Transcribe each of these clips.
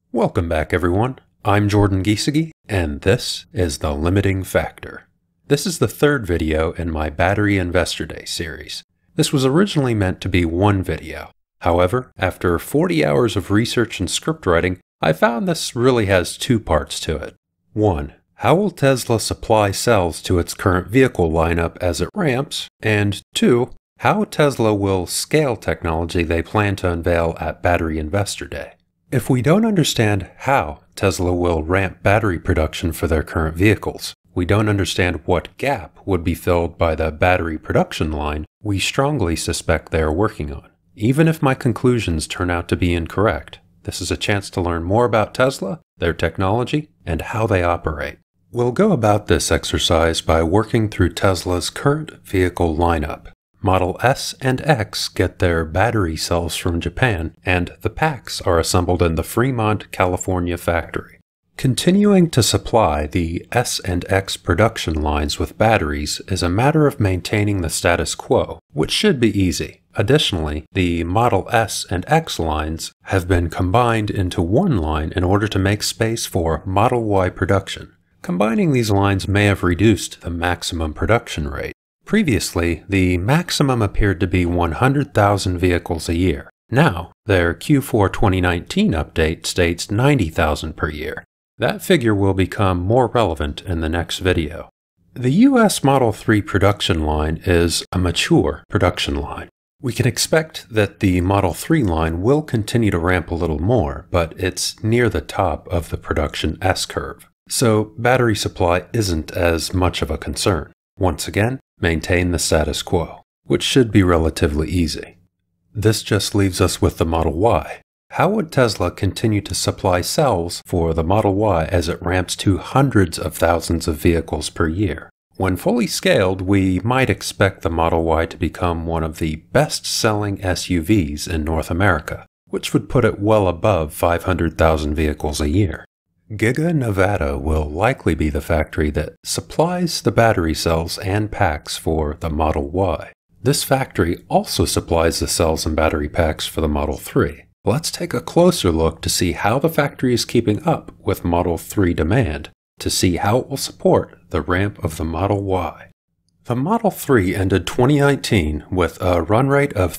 Welcome back, everyone. I'm Jordan Giesige, and this is The Limiting Factor. This is the third video in my Battery Investor Day series. This was originally meant to be one video. However, after 40 hours of research and script writing, I found this really has two parts to it. 1. How will Tesla supply cells to its current vehicle lineup as it ramps? And 2. How Tesla will scale technology they plan to unveil at Battery Investor Day. If we don't understand how Tesla will ramp battery production for their current vehicles, we don't understand what gap would be filled by the battery production line we strongly suspect they are working on. Even if my conclusions turn out to be incorrect, this is a chance to learn more about Tesla, their technology, and how they operate. We'll go about this exercise by working through Tesla's current vehicle lineup. Model S and X get their battery cells from Japan, and the packs are assembled in the Fremont, California factory. Continuing to supply the S and X production lines with batteries is a matter of maintaining the status quo, which should be easy. Additionally, the Model S and X lines have been combined into one line in order to make space for Model Y production. Combining these lines may have reduced the maximum production rate. Previously, the maximum appeared to be 100,000 vehicles a year. Now, their Q4 2019 update states 90,000 per year. That figure will become more relevant in the next video. The US Model 3 production line is a mature production line. We can expect that the Model 3 line will continue to ramp a little more, but it's near the top of the production S-curve. So battery supply isn't as much of a concern. Once again, maintain the status quo, which should be relatively easy. This just leaves us with the Model Y. How would Tesla continue to supply cells for the Model Y as it ramps to hundreds of thousands of vehicles per year? When fully scaled, we might expect the Model Y to become one of the best-selling SUVs in North America, which would put it well above 500,000 vehicles a year. Giga Nevada will likely be the factory that supplies the battery cells and packs for the Model Y. This factory also supplies the cells and battery packs for the Model 3. Let's take a closer look to see how the factory is keeping up with Model 3 demand, to see how it will support the ramp of the Model Y. The Model 3 ended 2019 with a run rate of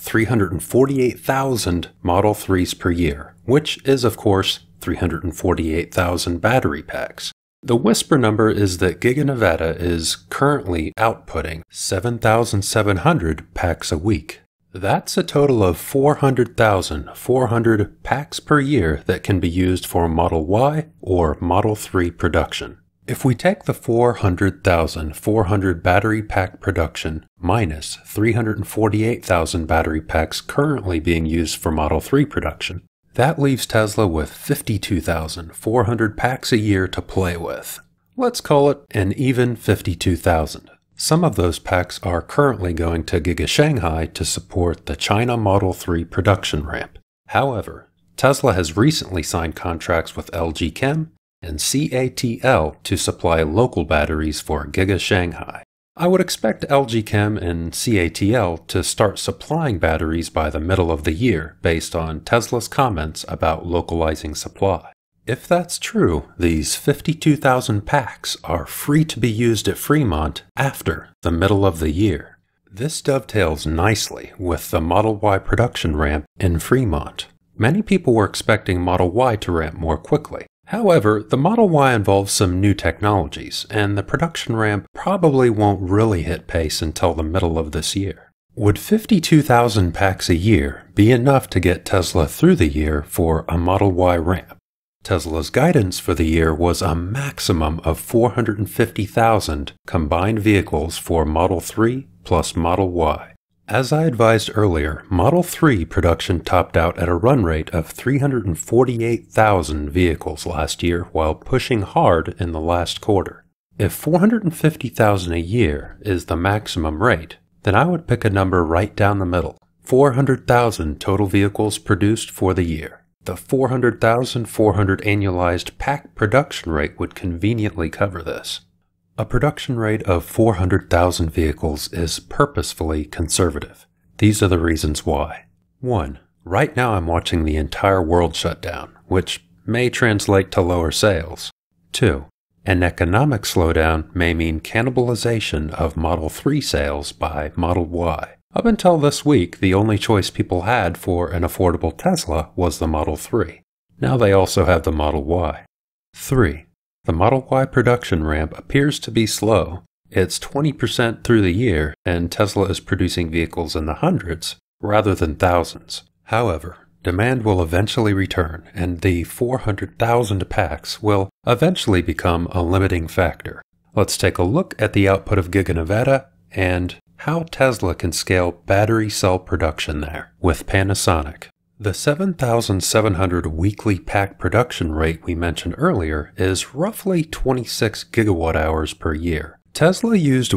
348,000 Model 3s per year, which is, of course, 348,000 battery packs. The whisper number is that Giga Nevada is currently outputting 7,700 packs a week. That's a total of 400,400 packs per year that can be used for Model Y or Model 3 production. If we take the 400,400 battery pack production minus 348,000 battery packs currently being used for Model 3 production, that leaves Tesla with 52,400 packs a year to play with. Let's call it an even 52,000. Some of those packs are currently going to Giga Shanghai to support the China Model 3 production ramp. However, Tesla has recently signed contracts with LG Chem and CATL to supply local batteries for Giga Shanghai. I would expect LG Chem and CATL to start supplying batteries by the middle of the year based on Tesla's comments about localizing supply. If that's true, these 52,000 packs are free to be used at Fremont after the middle of the year. This dovetails nicely with the Model Y production ramp in Fremont. Many people were expecting Model Y to ramp more quickly. However, the Model Y involves some new technologies, and the production ramp probably won't really hit pace until the middle of this year. Would 52,000 packs a year be enough to get Tesla through the year for a Model Y ramp? Tesla's guidance for the year was a maximum of 450,000 combined vehicles for Model 3 plus Model Y. As I advised earlier, Model 3 production topped out at a run rate of 348,000 vehicles last year while pushing hard in the last quarter. If 450,000 a year is the maximum rate, then I would pick a number right down the middle, 400,000 total vehicles produced for the year. The 400,400 annualized pack production rate would conveniently cover this. A production rate of 400,000 vehicles is purposefully conservative. These are the reasons why. 1. Right now I'm watching the entire world shut down, which may translate to lower sales. 2. An economic slowdown may mean cannibalization of Model 3 sales by Model Y. Up until this week, the only choice people had for an affordable Tesla was the Model 3. Now they also have the Model Y. 3. The Model Y production ramp appears to be slow. It's 20% through the year, and Tesla is producing vehicles in the hundreds rather than thousands. However, demand will eventually return, and the 400,000 packs will eventually become a limiting factor. Let's take a look at the output of Giga Nevada and how Tesla can scale battery cell production there with Panasonic. The 7,700 weekly pack production rate we mentioned earlier is roughly 26 gigawatt hours per year. Tesla used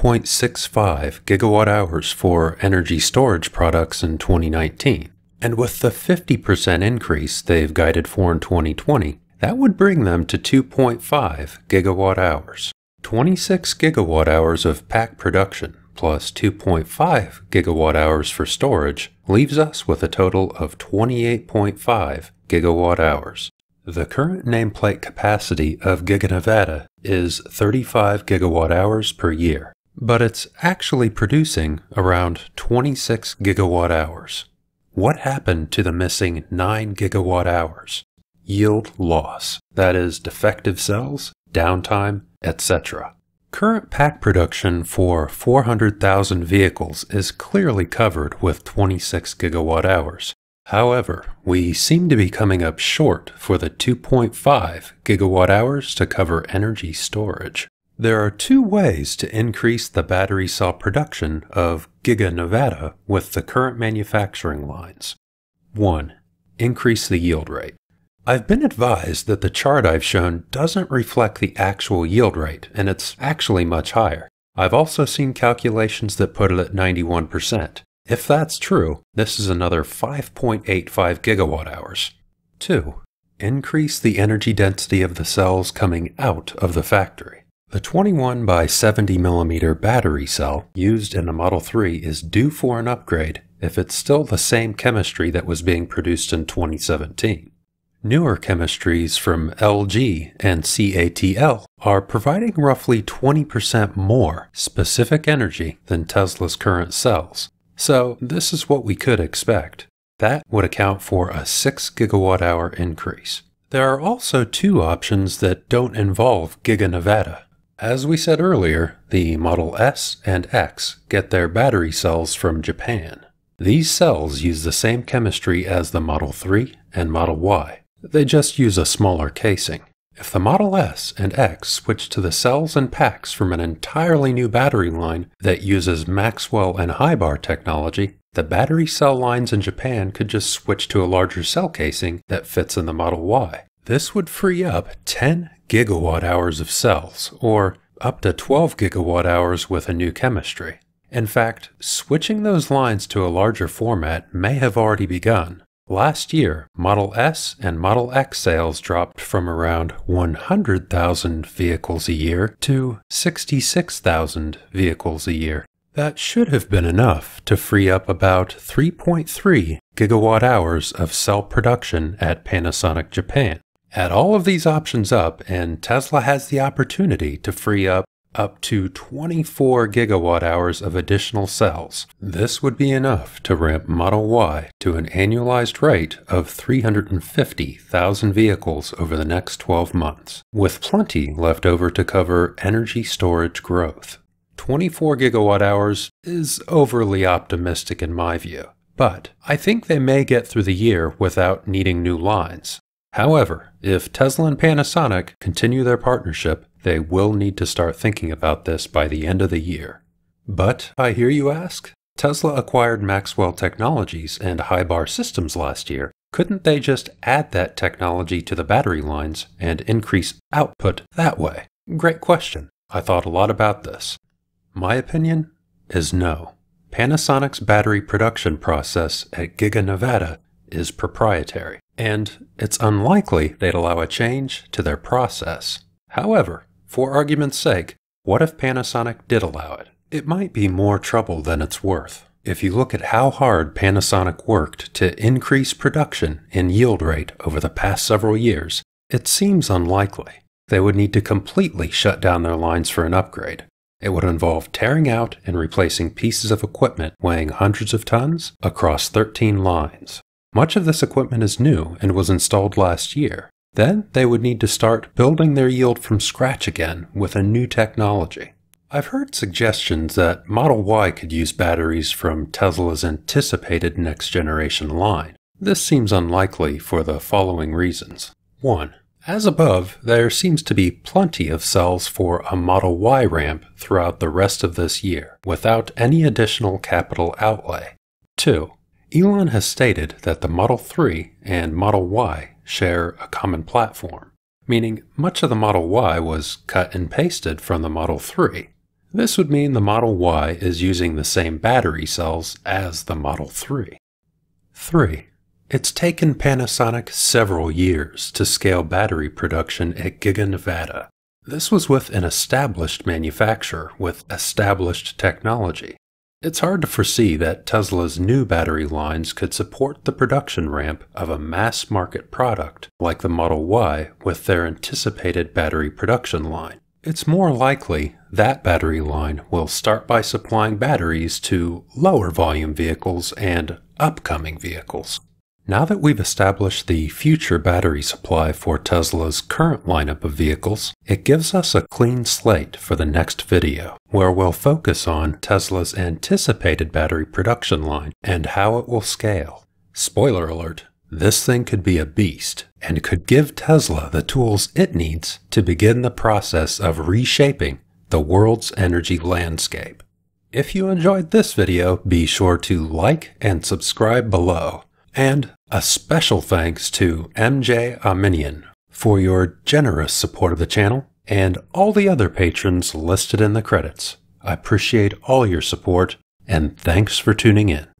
1.65 gigawatt hours for energy storage products in 2019. And with the 50% increase they've guided for in 2020, that would bring them to 2.5 gigawatt hours. 26 gigawatt hours of pack production plus 2.5 gigawatt hours for storage leaves us with a total of 28.5 gigawatt hours. The current nameplate capacity of Giga Nevada is 35 gigawatt hours per year, but it's actually producing around 26 gigawatt hours. What happened to the missing 9 gigawatt hours? Yield loss, that is defective cells, downtime, etc. Current pack production for 400,000 vehicles is clearly covered with 26 gigawatt hours. However, we seem to be coming up short for the 2.5 gigawatt hours to cover energy storage. There are two ways to increase the battery cell production of Giga Nevada with the current manufacturing lines. 1. Increase the yield rate. I've been advised that the chart I've shown doesn't reflect the actual yield rate, and it's actually much higher. I've also seen calculations that put it at 91%. If that's true, this is another 5.85 gigawatt hours. 2. Increase the energy density of the cells coming out of the factory. The 21 by 70 millimeter battery cell used in the Model 3 is due for an upgrade if it's still the same chemistry that was being produced in 2017. Newer chemistries from LG and CATL are providing roughly 20% more specific energy than Tesla's current cells. So this is what we could expect. That would account for a 6 gigawatt hour increase. There are also two options that don't involve Giga Nevada. As we said earlier, the Model S and X get their battery cells from Japan. These cells use the same chemistry as the Model 3 and Model Y. They just use a smaller casing. If the Model S and X switch to the cells and packs from an entirely new battery line that uses Maxwell and Highbar technology, the battery cell lines in Japan could just switch to a larger cell casing that fits in the Model Y. This would free up 10 gigawatt hours of cells, or up to 12 gigawatt hours with a new chemistry. In fact, switching those lines to a larger format may have already begun. Last year, Model S and Model X sales dropped from around 100,000 vehicles a year to 66,000 vehicles a year. That should have been enough to free up about 3.3 gigawatt hours of cell production at Panasonic Japan. Add all of these options up, and Tesla has the opportunity to free up to 24 gigawatt hours of additional cells. This would be enough to ramp Model Y to an annualized rate of 350,000 vehicles over the next 12 months, with plenty left over to cover energy storage growth. 24 gigawatt hours is overly optimistic in my view, but I think they may get through the year without needing new lines. However, if Tesla and Panasonic continue their partnership, they will need to start thinking about this by the end of the year. But, I hear you ask, Tesla acquired Maxwell Technologies and Highbar Systems last year. Couldn't they just add that technology to the battery lines and increase output that way? Great question. I thought a lot about this. My opinion is no. Panasonic's battery production process at Giga Nevada is proprietary, and it's unlikely they'd allow a change to their process. However, for argument's sake, what if Panasonic did allow it? It might be more trouble than it's worth. If you look at how hard Panasonic worked to increase production and yield rate over the past several years, it seems unlikely they would need to completely shut down their lines for an upgrade. It would involve tearing out and replacing pieces of equipment weighing hundreds of tons across 13 lines. Much of this equipment is new and was installed last year. Then they would need to start building their yield from scratch again with a new technology. I've heard suggestions that Model Y could use batteries from Tesla's anticipated next-generation line. This seems unlikely for the following reasons. 1. As above, there seems to be plenty of cells for a Model Y ramp throughout the rest of this year, without any additional capital outlay. 2. Elon has stated that the Model 3 and Model Y share a common platform, meaning much of the Model Y was cut and pasted from the Model 3. This would mean the Model Y is using the same battery cells as the Model 3. 3. It's taken Panasonic several years to scale battery production at Giga Nevada. This was with an established manufacturer with established technology. It's hard to foresee that Tesla's new battery lines could support the production ramp of a mass-market product like the Model Y with their anticipated battery production line. It's more likely that battery line will start by supplying batteries to lower volume vehicles and upcoming vehicles. Now that we've established the future battery supply for Tesla's current lineup of vehicles, it gives us a clean slate for the next video, where we'll focus on Tesla's anticipated battery production line and how it will scale. Spoiler alert, this thing could be a beast and could give Tesla the tools it needs to begin the process of reshaping the world's energy landscape. If you enjoyed this video, be sure to like and subscribe below. And a special thanks to MJ Arminian for your generous support of the channel and all the other patrons listed in the credits. I appreciate all your support, and thanks for tuning in.